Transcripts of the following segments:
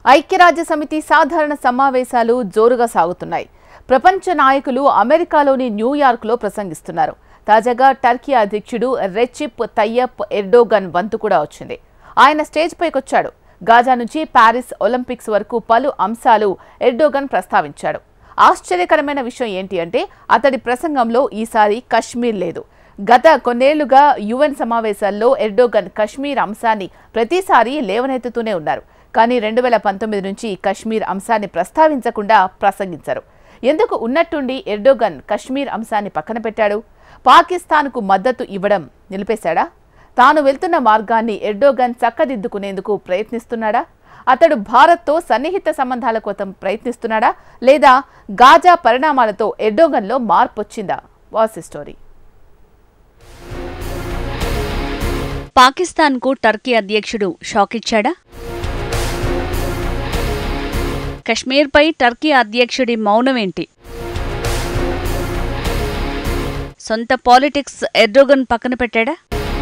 ఐక్యరాజ్యసమితి సాధారణ సమావేశాలు జోరుగా సాగుతున్నాయి. ప్రపంచ నాయకులు అమెరికాలోని న్యూయార్క్లో ప్రసంగిస్తున్నారు. తాజాగా టర్కీ అధ్యక్షుడు రెసిప్ తయ్యప్ ఎర్డోగన్ వంతు కూడా వచ్చింది. ఆయన స్టేజ్ పైకొచ్చాడు. గాజా నుంచి పారిస్ ఒలింపిక్స్ వరకు పలు అంశాలు ఎర్డోగన్ ప్రస్తావించాడు. ఆశ్చర్యకరమైన విషయం ఏంటి అంటే అతడి ప్రసంగంలో ఈసారి కశ్మీర్ లేదు. గత కొన్నేళ్లుగా యుఎన్ సమావేశాల్లో ఎర్డోగన్ కశ్మీర్ అంశాన్ని ప్రతిసారి లేవనెత్తుతూనే ఉన్నారు. కానీ 2019 నుంచి కశ్మీర్ అంశాన్ని ప్రస్తావించకుండా ప్రసంగించారు. ఎందుకు ఉన్నట్టుండి ఎర్డోగన్ కశ్మీర్ అంశాన్ని పక్కన పెట్టాడు? పాకిస్తాన్కు మద్దతు ఇవ్వడం నిలిపేశాడా? తాను వెళ్తున్న మార్గాన్ని ఎర్డోగన్ చక్కదిద్దుకునేందుకు ప్రయత్నిస్తున్నాడా? అతడు భారత్తో సన్నిహిత సంబంధాల కోసం ప్రయత్నిస్తున్నాడా? లేదా గాజా పరిణామాలతో ఎర్డోగన్లో మార్పు వచ్చిందా? వాస్ స్టోరీ. పాకిస్తాన్కు టర్కీ అధ్యక్షుడు షాక్ ఇచ్చాడా? కశ్మీర్పై టర్కీ అధ్యక్షుడి మౌనమేంటి? సొంత పాలిటిక్స్ ఎర్డోగన్ పక్కన పెట్టాడా?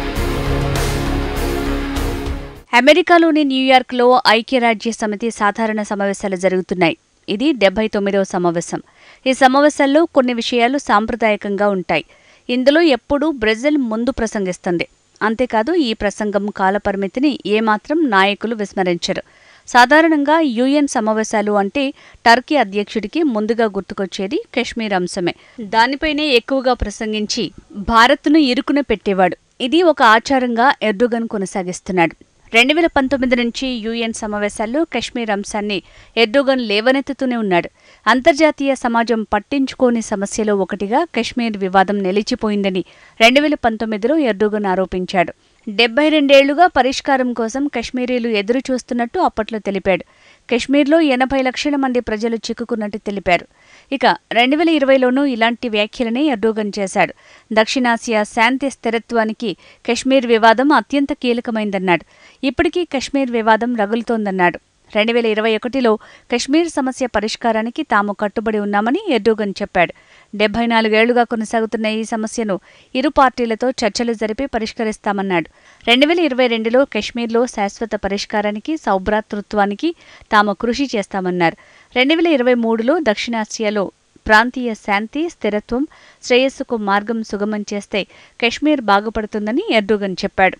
అమెరికాలోని న్యూయార్క్లో ఐక్యరాజ్యసమితి సాధారణ సమావేశాలు జరుగుతున్నాయి. ఇది 79వ సమావేశం. ఈ సమావేశాల్లో కొన్ని విషయాలు సాంప్రదాయకంగా ఉంటాయి. ఇందులో ఎప్పుడూ బ్రెజిల్ ముందు ప్రసంగిస్తుంది. అంతేకాదు ఈ ప్రసంగం కాలపరిమితిని ఏమాత్రం నాయకులు విస్మరించరు. సాధారణంగా యుఎన్ సమావేశాలు అంటే టర్కీ అధ్యక్షుడికి ముందుగా గుర్తుకొచ్చేది కశ్మీర్ అంశమే. దానిపైనే ఎక్కువగా ప్రసంగించి భారత్ను ఇరుకున పెట్టేవాడు. ఇది ఒక ఆచారంగా ఎర్డోగన్ కొనసాగిస్తున్నాడు. 2019 నుంచి యుఎన్ సమావేశాల్లో కశ్మీర్ అంశాన్ని ఎర్డోగన్ లేవనెత్తుతూనే ఉన్నాడు. అంతర్జాతీయ సమాజం పట్టించుకోని సమస్యలో ఒకటిగా కశ్మీర్ వివాదం నిలిచిపోయిందని 2019లో ఎర్డోగన్ ఆరోపించాడు. 72 ఏళ్లుగా పరిష్కారం కోసం కశ్మీరీలు ఎదురు చూస్తున్నట్టు అప్పట్లో తెలిపాడు. కశ్మీర్లో 80 లక్షల మంది ప్రజలు చిక్కుకున్నట్టు తెలిపారు. ఇక 2020లోనూ ఇలాంటి వ్యాఖ్యలనే ఎర్డోగన్ చేశాడు. దక్షిణాసియా శాంతి స్థిరత్వానికి కశ్మీర్ వివాదం అత్యంత కీలకమైందన్నాడు. ఇప్పటికీ కశ్మీర్ వివాదం రగులుతోందన్నాడు. 2021లో కశ్మీర్ సమస్య పరిష్కారానికి తాము కట్టుబడి ఉన్నామని ఎర్డోగన్ చెప్పాడు. 74 ఏళ్లుగా కొనసాగుతున్న ఈ సమస్యను ఇరు పార్టీలతో చర్చలు జరిపి పరిష్కరిస్తామన్నాడు. 2022లో కశ్మీర్లో శాశ్వత పరిష్కారానికి సౌభ్రాతృత్వానికి తాము కృషి చేస్తామన్నారు. 2023లో దక్షిణాసియాలో ప్రాంతీయ శాంతి స్థిరత్వం శ్రేయస్సుకు మార్గం సుగమం చేస్తే కశ్మీర్ బాగుపడుతుందని ఎర్డోగన్ చెప్పాడు.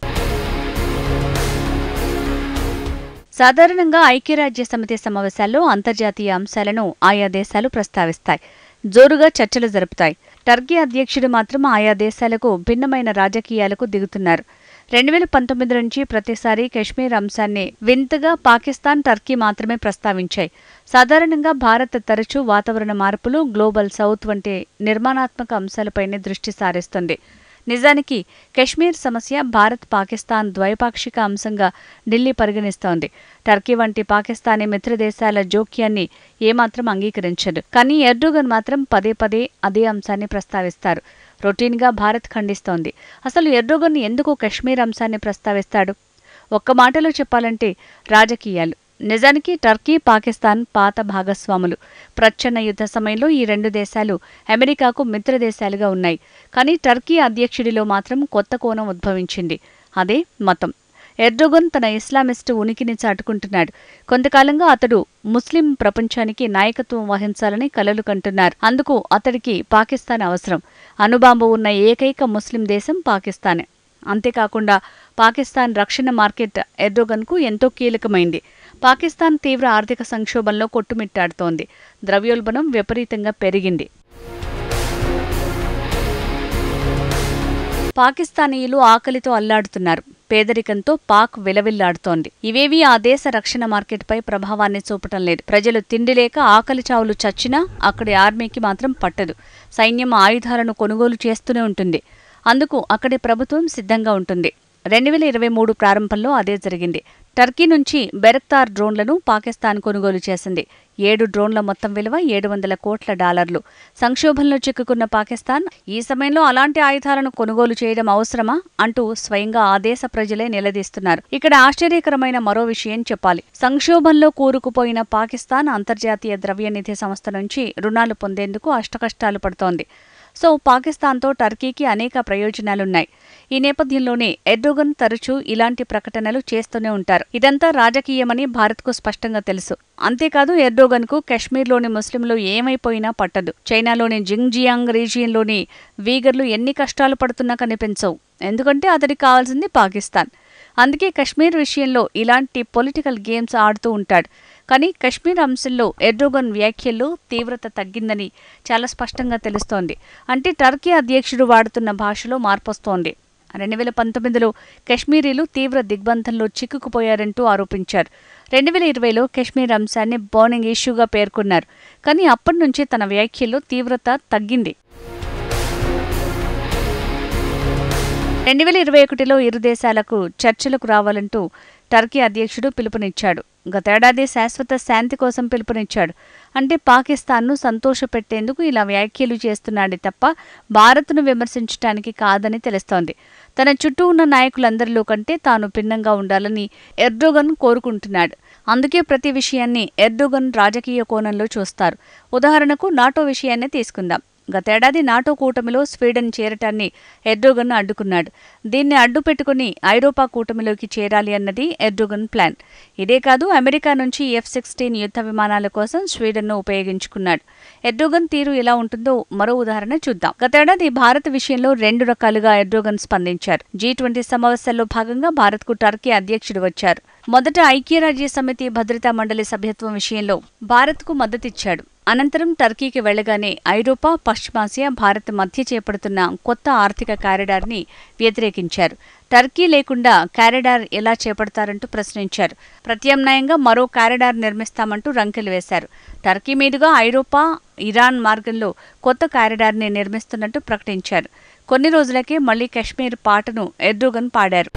సాధారణంగా ఐక్యరాజ్యసమితి సమావేశాల్లో అంతర్జాతీయ అంశాలను ఆయా దేశాలు ప్రస్తావిస్తాయి. జోరుగా చర్చలు జరుపుతాయి. టర్కీ అధ్యక్షుడు మాత్రం ఆయా దేశాలకు భిన్నమైన రాజకీయాలకు దిగుతున్నారు. 2019 నుంచి ప్రతిసారి కశ్మీర్ అంశాన్ని వింతగా పాకిస్తాన్, టర్కీ మాత్రమే ప్రస్తావించాయి. సాధారణంగా భారత్ తరచూ వాతావరణ మార్పులు, గ్లోబల్ సౌత్ వంటి నిర్మాణాత్మక అంశాలపైనే దృష్టి సారిస్తుంది. నిజానికి కశ్మీర్ సమస్య భారత్, పాకిస్తాన్ ద్వైపాక్షిక అంశంగా ఢిల్లీ పరిగణిస్తోంది. టర్కీ వంటి పాకిస్తానీ మిత్రదేశాల జోక్యాన్ని ఏమాత్రం అంగీకరించదు. కానీ ఎర్డోగన్ మాత్రం పదే పదే అదే అంశాన్ని ప్రస్తావిస్తారు. రొటీన్గా భారత్ ఖండిస్తోంది. అసలు ఎర్డోగన్ ఎందుకు కశ్మీర్ అంశాన్ని ప్రస్తావిస్తాడు? ఒక్క మాటలో చెప్పాలంటే రాజకీయాలు. నిజానికి టర్కీ, పాకిస్తాన్ పాత భాగస్వాములు. ప్రచ్ఛన్న యుద్ధ సమయంలో ఈ రెండు దేశాలు అమెరికాకు మిత్రదేశాలుగా ఉన్నాయి. కానీ టర్కీ అధ్యక్షుడిలో మాత్రం కొత్త కోణం ఉద్భవించింది. అదే మతం. ఎర్డోగన్ తన ఇస్లామిస్టు ఉనికిని చాటుకుంటున్నాడు. కొంతకాలంగా అతడు ముస్లిం ప్రపంచానికి నాయకత్వం వహించాలని కలలు కంటున్నారు. అందుకు అతడికి పాకిస్తాన్ అవసరం. అణుబాంబు ఉన్న ఏకైక ముస్లిం దేశం పాకిస్తానే. అంతేకాకుండా పాకిస్తాన్ రక్షణ మార్కెట్ ఎర్డోగన్కు ఎంతో కీలకమైంది. పాకిస్తాన్ తీవ్ర ఆర్థిక సంక్షోభంలో కొట్టుమిట్టాడుతోంది. ద్రవ్యోల్బణం విపరీతంగా పెరిగింది. పాకిస్తానీయులు ఆకలితో అల్లాడుతున్నారు. పేదరికంతో పాక్ విలవిల్లాడుతోంది. ఇవేవీ ఆ దేశ రక్షణ మార్కెట్పై ప్రభావాన్ని చూపటం లేదు. ప్రజలు తిండి లేక ఆకలి చావులు చచ్చినా అక్కడి ఆర్మీకి మాత్రం పట్టదు. సైన్యం ఆయుధాలను కొనుగోలు చేస్తూనే ఉంటుంది. అందుకు అక్కడి ప్రభుత్వం సిద్ధంగా ఉంటుంది. 2023 ప్రారంభంలో అదే జరిగింది. టర్కీ నుంచి బెరక్తార్ డ్రోన్లను పాకిస్తాన్ కొనుగోలు చేసింది. 7 డ్రోన్ల మొత్తం విలువ $700 కోట్ల. సంక్షోభంలో చిక్కుకున్న పాకిస్తాన్ ఈ సమయంలో అలాంటి ఆయుధాలను కొనుగోలు చేయడం అవసరమా అంటూ స్వయంగా ఆ దేశ ప్రజలే నిలదీస్తున్నారు. ఇక్కడ ఆశ్చర్యకరమైన మరో విషయం చెప్పాలి. సంక్షోభంలో కూరుకుపోయిన పాకిస్తాన్ అంతర్జాతీయ ద్రవ్యనిధి సంస్థ నుంచి రుణాలు పొందేందుకు అష్టకష్టాలు పడుతోంది. సో పాకిస్తాన్తో టర్కీకి అనేక ప్రయోజనాలున్నాయి. ఈ నేపథ్యంలోనే ఎర్డోగన్ తరచూ ఇలాంటి ప్రకటనలు చేస్తూనే ఉంటారు. ఇదంతా రాజకీయమని భారత్కు స్పష్టంగా తెలుసు. అంతేకాదు ఎర్డోగన్కు కశ్మీర్లోని ముస్లింలు ఏమైపోయినా పట్టదు. చైనాలోని జింగ్జియాంగ్ రీజియన్లోని వీగర్లు ఎన్ని కష్టాలు పడుతున్నా కనిపించవు. ఎందుకంటే అతడికి కావాల్సింది పాకిస్తాన్. అందుకే కశ్మీర్ విషయంలో ఇలాంటి పొలిటికల్ గేమ్స్ ఆడుతూ ఉంటాడు. కానీ కశ్మీర్ అంశంలో ఎర్డోగన్ వ్యాఖ్యల్లో తీవ్రత తగ్గిందని చాలా స్పష్టంగా తెలుస్తోంది. అంటే టర్కీ అధ్యక్షుడు వాడుతున్న భాషలో మార్పొస్తోంది. 2019లో కశ్మీరీలు తీవ్ర దిగ్బంధంలో చిక్కుకుపోయారంటూ ఆరోపించారు. 2020లో కశ్మీర్ అంశాన్ని బర్నింగ్ ఇష్యూగా పేర్కొన్నారు. కానీ అప్పటి నుంచి తన వ్యాఖ్యల్లో తీవ్రత తగ్గింది. 2021లో ఇరు దేశాలకు చర్చలకు రావాలంటూ టర్కీ అధ్యక్షుడు పిలుపునిచ్చాడు. గతేడాది శాశ్వత శాంతి కోసం పిలుపునిచ్చాడు. అంటే పాకిస్తాన్ను సంతోషపెట్టేందుకు ఇలా వ్యాఖ్యలు చేస్తున్నాడే తప్ప భారత్ను విమర్శించడానికి కాదని తెలుస్తోంది. తన చుట్టూ ఉన్న నాయకులందరిలో కంటే తాను భిన్నంగా ఉండాలని ఎర్డోగన్ కోరుకుంటున్నాడు. అందుకే ప్రతి విషయాన్ని ఎర్డోగన్ రాజకీయ కోణంలో చూస్తారు. ఉదాహరణకు నాటో విషయాన్ని తీసుకుందాం. గతేడాది నాటో కూటమిలో స్వీడన్ చేరటాన్ని ఎర్డోగన్ అడ్డుకున్నాడు. దీన్ని అడ్డుపెట్టుకుని ఐరోపా కూటమిలోకి చేరాలి అన్నది ఎర్డోగన్ ప్లాన్. ఇదే కాదు, అమెరికా నుంచి F-16 యుద్ధ విమానాల కోసం స్వీడన్ను ఉపయోగించుకున్నాడు. ఎర్డోగన్ తీరు ఎలా ఉంటుందో మరో ఉదాహరణ చూద్దాం. గతేడాది భారత్ విషయంలో 2 రకాలుగా ఎర్డోగన్ స్పందించారు. G20 సమావేశాల్లో భాగంగా భారత్కు టర్కీ అధ్యక్షుడు వచ్చారు. మొదట ఐక్యరాజ్య సమితి భద్రతా మండలి సభ్యత్వం విషయంలో భారత్కు మద్దతిచ్చాడు. అనంతరం టర్కీకి వెళ్లగానే ఐరోపా, పశ్చిమాసియా, భారత్ మధ్య చేపడుతున్న కొత్త ఆర్థిక కారిడార్ని వ్యతిరేకించారు. టర్కీ లేకుండా కారిడార్ ఎలా చేపడతారంటూ ప్రశ్నించారు. ప్రత్యామ్నాయంగా మరో కారిడార్ నిర్మిస్తామంటూ రంకెలు వేశారు. టర్కీ మీదుగా ఐరోపా, ఇరాన్ మార్గంలో కొత్త కారిడార్ని నిర్మిస్తున్నట్టు ప్రకటించారు. కొన్ని రోజులకే మళ్లీ కశ్మీర్ పాటను ఎర్డోగన్ పాడారు.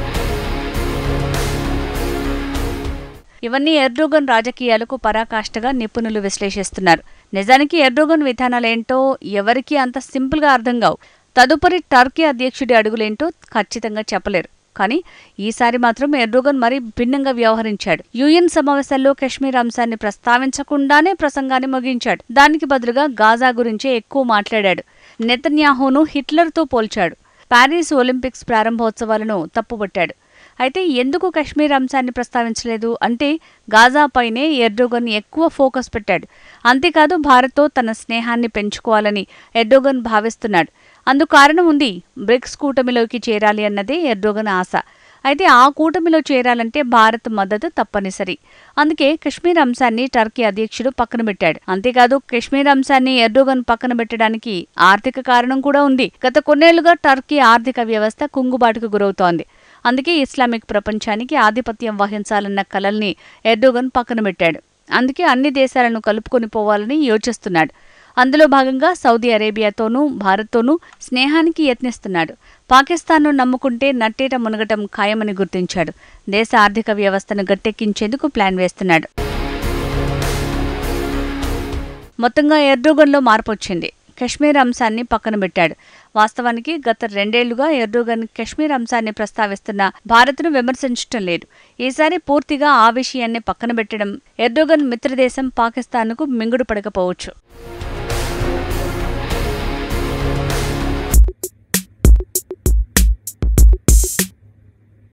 ఇవన్నీ ఎర్డోగన్ రాజకీయాలకు పరాకాష్ఠగా నిపుణులు విశ్లేషిస్తున్నారు. నిజానికి ఎర్డోగన్ విధానాలేంటో ఎవరికీ అంత సింపుల్గా అర్థం కావు. తదుపరి టర్కీ అధ్యక్షుడి అడుగులేంటో ఖచ్చితంగా చెప్పలేరు. కానీ ఈసారి మాత్రం ఎర్డోగన్ మరీ భిన్నంగా వ్యవహరించాడు. UN సమావేశాల్లో కశ్మీర్ అంశాన్ని ప్రస్తావించకుండానే ప్రసంగాన్ని ముగించాడు. దానికి బదులుగా గాజా గురించే ఎక్కువ మాట్లాడాడు. నెతన్యాహును హిట్లర్తో పోల్చాడు. ప్యారిస్ ఒలింపిక్స్ ప్రారంభోత్సవాలను తప్పుపట్టాడు. అయితే ఎందుకు కశ్మీర్ అంశాన్ని ప్రస్తావించలేదు అంటే గాజాపైనే ఎర్డోగన్ ఎక్కువ ఫోకస్ పెట్టాడు. అంతేకాదు భారత్తో తన స్నేహాన్ని పెంచుకోవాలని ఎర్డోగన్ భావిస్తున్నాడు. అందుకు కారణం ఉంది. బ్రిక్స్ కూటమిలోకి చేరాలి అన్నదే ఎర్డోగన్ ఆశ. అయితే ఆ కూటమిలో చేరాలంటే భారత్ మద్దతు తప్పనిసరి. అందుకే కశ్మీర్ అంశాన్ని టర్కీ అధ్యక్షుడు పక్కన పెట్టాడు. అంతేకాదు కశ్మీర్ అంశాన్ని ఎర్డోగన్ పక్కన పెట్టడానికి ఆర్థిక కారణం కూడా ఉంది. గత కొన్నేళ్లుగా టర్కీ ఆర్థిక వ్యవస్థ కుంగుబాటుకు గురవుతోంది. అందుకే ఇస్లామిక్ ప్రపంచానికి ఆధిపత్యం వహించాలన్న కలల్ని ఎర్డోగన్ పక్కన పెట్టాడు. అందుకే అన్ని దేశాలను కలుపుకొని పోవాలని యోచిస్తున్నాడు. అందులో భాగంగా సౌదీ అరేబియాతోనూ భారత్తోనూ స్నేహానికి యత్నిస్తున్నాడు. పాకిస్తాన్ను నమ్ముకుంటే నట్టేట మునగటం ఖాయమని గుర్తించాడు. దేశ ఆర్థిక వ్యవస్థను గట్టెక్కించేందుకు ప్లాన్ వేస్తున్నాడు. మొత్తంగా ఎర్డోగన్లో మార్పు వచ్చింది. కశ్మీర్ అంశాన్ని పక్కన పెట్టాడు. వాస్తవానికి గత 2 ఏళ్లుగా ఎర్డోగన్ కశ్మీర్ అంశాన్ని ప్రస్తావిస్తున్న భారత్ను విమర్శించటం లేదు. ఈసారి పూర్తిగా ఆ విషయాన్ని పక్కన పెట్టడం ఎర్డోగన్ మిత్రదేశం పాకిస్తాన్కు మింగుడు పడకపోవచ్చు.